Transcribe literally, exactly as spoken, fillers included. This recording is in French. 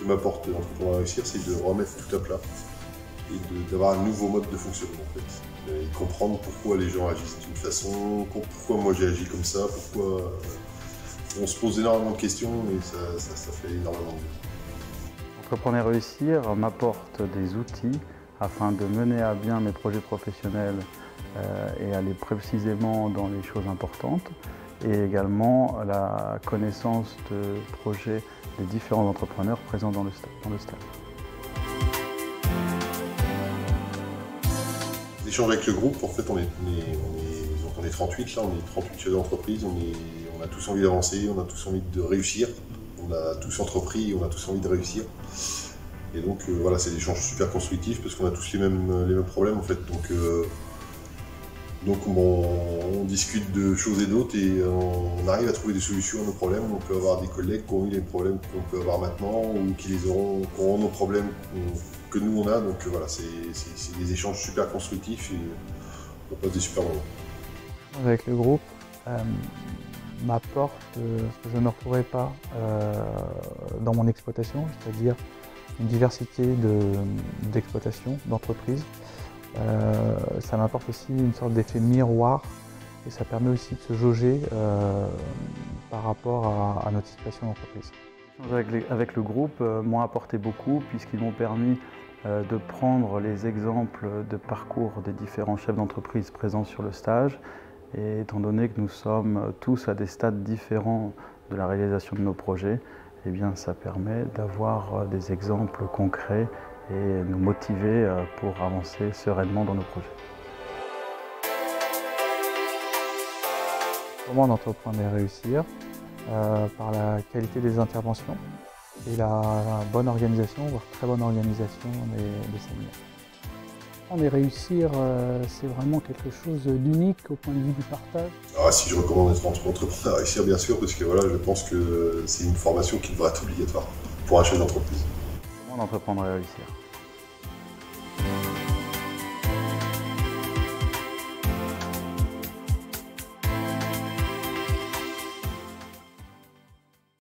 m'apporte Entreprendre à réussir, c'est de remettre tout à plat et d'avoir un nouveau mode de fonctionnement en fait. Et comprendre pourquoi les gens agissent d'une façon, pourquoi moi j'ai agi comme ça, pourquoi on se pose énormément de questions et ça, ça, ça fait énormément de bien. Entreprendre et réussir m'apporte des outils afin de mener à bien mes projets professionnels euh, et aller précisément dans les choses importantes, et également la connaissance de projets des différents entrepreneurs présents dans le, dans le staff. L'échange avec le groupe, en fait, on est, on est, on est, donc on est trente-huit, là, on est trente-huit chefs d'entreprise, on, on a tous envie d'avancer, on a tous envie de réussir, on a tous entrepris, on a tous envie de réussir. Et donc euh, voilà, c'est des échanges super constructifs parce qu'on a tous les mêmes, les mêmes problèmes en fait. Donc, euh, donc bon, on discute de choses et d'autres et on arrive à trouver des solutions à nos problèmes. On peut avoir des collègues qui ont eu les problèmes qu'on peut avoir maintenant ou qui les auront, qui auront nos problèmes que nous on a. Donc voilà, c'est des échanges super constructifs et on passe des super moments. Avec le groupe, euh, m'apporte euh, ce que je ne retrouverai pas euh, dans mon exploitation, c'est-à-dire une diversité d'exploitations, de, d'entreprises. Euh, ça m'apporte aussi une sorte d'effet miroir et ça permet aussi de se jauger euh, par rapport à, à notre situation d'entreprise. Avec, avec le groupe euh, m'ont apporté beaucoup puisqu'ils m'ont permis euh, de prendre les exemples de parcours des différents chefs d'entreprise présents sur le stage. Et étant donné que nous sommes tous à des stades différents de la réalisation de nos projets, eh bien, ça permet d'avoir des exemples concrets et nous motiver pour avancer sereinement dans nos projets. Comment d'entreprendre et réussir euh, par la qualité des interventions et la bonne organisation, voire très bonne organisation des, des séminaires. Et réussir, euh, c'est vraiment quelque chose d'unique au point de vue du partage. Ah, si je recommande d'être entrepreneur à réussir, bien sûr, parce que voilà, je pense que c'est une formation qui devrait être obligatoire pour un chef d'entreprise. Comment d'entreprendre et réussir?